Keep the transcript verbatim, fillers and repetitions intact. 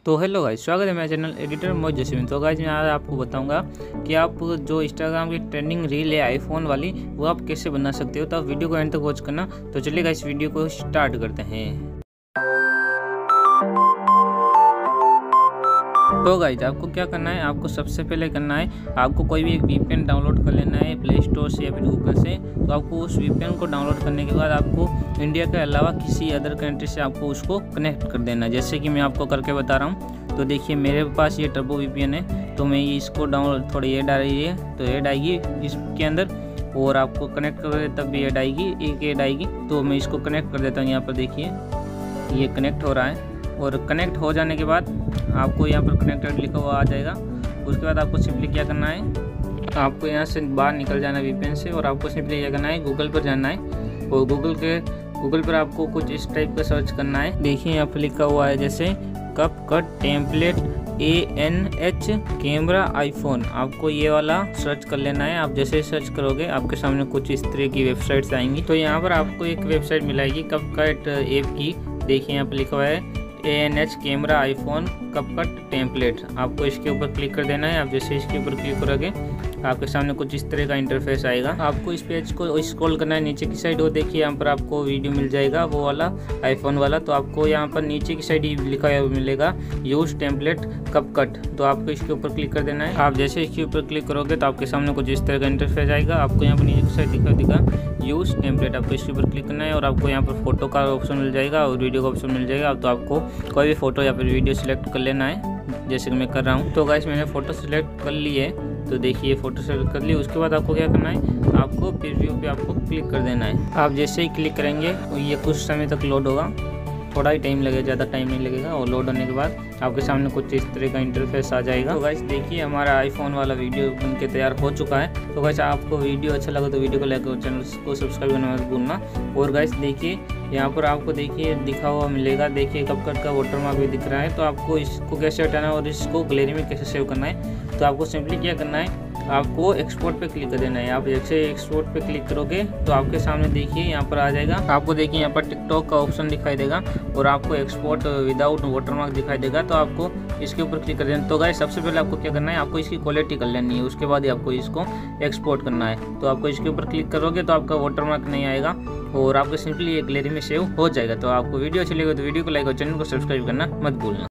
तो hello guys, स्वागत है मेरे चैनल एडिटर मोहित जैसमिन। तो गाइस मैं आज आपको बताऊंगा कि आप जो इंस्टाग्राम की ट्रेंडिंग रील है आईफोन वाली वो आप कैसे बना सकते हो। तो आप वीडियो को एंड तक वॉच करना। तो चलिए गाइस वीडियो को स्टार्ट करते हैं। तो गाइज आपको क्या करना है, आपको सबसे पहले करना है आपको कोई भी एक वीपीएन डाउनलोड कर लेना है प्ले स्टोर से या फिर गूगल से। तो आपको उस वीपीएन को डाउनलोड करने के बाद आपको इंडिया के अलावा किसी अदर कंट्री से आपको उसको कनेक्ट कर देना है। जैसे कि मैं आपको करके बता रहा हूँ। तो देखिए मेरे पास ये टर्बो वीपीएन है, तो मैं ये इसको डाउनलोड थोड़ी ऐड आ रही है तो ऐड आएगी इसके अंदर, और आपको कनेक्ट कर तब भी ऐड आएगी, एक ऐड आएगी। तो मैं इसको कनेक्ट कर देता हूँ। यहाँ पर देखिए ये कनेक्ट हो रहा है, और कनेक्ट हो जाने के बाद आपको यहाँ पर कनेक्टेड लिखा हुआ आ जाएगा। उसके बाद आपको सिंपली क्या करना है, आपको यहाँ से बाहर निकल जाना है वीपीएन से, और आपको सिंपली क्या करना है, गूगल पर जाना है। और गूगल के गूगल पर आपको कुछ इस टाइप का सर्च करना है। देखिए यहाँ पर लिखा हुआ है जैसे CapCut template A N H camera iPhone. आपको ये वाला सर्च कर लेना है। आप जैसे सर्च करोगे आपके सामने कुछ इस तरह की वेबसाइट्स आएंगी। तो यहाँ पर आपको एक वेबसाइट मिलेगी कपकट ऐप की। देखिए यहाँ पर लिखा हुआ है A N H camera iPhone CapCut template. आपको इसके ऊपर क्लिक कर देना है। आप जैसे इसके ऊपर क्लिक करोगे आपके सामने कुछ इस तरह का इंटरफेस आएगा। आपको इस पेज को स्क्रॉल करना है नीचे की साइड। वो देखिए यहाँ पर आपको वीडियो मिल जाएगा वो वाला आईफोन वाला। तो आपको यहाँ पर नीचे की साइड लिखा हुआ मिलेगा यूज टेम्पलेट कपकट। तो आपको इसके ऊपर क्लिक कर देना है। आप जैसे इसके ऊपर क्लिक करोगे तो आपके सामने कुछ इस तरह का इंटरफेस आएगा। आपको यहाँ पर नीचे की साइड दिखा दिखा यूज टेम्पलेट, आपको इसके ऊपर क्लिक करना है, और आपको यहाँ पर फोटो का ऑप्शन मिल जाएगा और वीडियो का ऑप्शन मिल जाएगा। तो आपको कोई भी फोटो या फिर वीडियो सिलेक्ट कर लेना है, जैसे कि मैं कर रहा हूँ। तो गाइस मैंने फ़ोटो सिलेक्ट कर ली है। तो देखिए फ़ोटो सेलेक्ट कर ली। उसके बाद आपको क्या करना है, आपको प्रीव्यू पे आपको क्लिक कर देना है। आप जैसे ही क्लिक करेंगे तो ये कुछ समय तक लोड होगा, थोड़ा ही टाइम लगेगा, ज़्यादा टाइम नहीं लगेगा। और लोड होने के बाद आपके सामने कुछ इस तरह का इंटरफेस आ जाएगा। तो गाइस देखिए हमारा आईफोन वाला वीडियो बनके तैयार हो चुका है। तो गाइस आपको वीडियो अच्छा लगा तो वीडियो को लाइक और चैनल को सब्सक्राइब करना मत भूलना। और गाइस देखिए यहाँ पर आपको देखिए दिखा हुआ मिलेगा, देखिए कपकट का वाटरमार्क भी दिख रहा है। तो आपको इसको कैसे हटाना है और इसको गैलरी में कैसे सेव करना है, तो आपको सिंपली क्या करना है, आपको एक्सपोर्ट पे क्लिक कर देना है। आप जैसे एक्सपोर्ट पे क्लिक करोगे तो आपके सामने देखिए यहाँ पर आ जाएगा। आपको देखिए यहाँ पर टिकटॉक का ऑप्शन दिखाई देगा, और आपको एक्सपोर्ट विदाउट वाटरमार्क दिखाई देगा। तो आपको इसके ऊपर क्लिक कर देना। तो गाइस सबसे पहले आपको क्या करना है, आपको इसकी क्वालिटी कर लेनी है, उसके बाद ही आपको इसको एक्सपोर्ट करना है। तो आपको इसके ऊपर क्लिक करोगे तो आपका वाटरमार्क नहीं आएगा, और आपको सिंपली एक गैलरी में सेव हो जाएगा। तो आपको वीडियो अच्छी लगे तो वीडियो को लाइक और चैनल को सब्सक्राइब करना मत भूलना।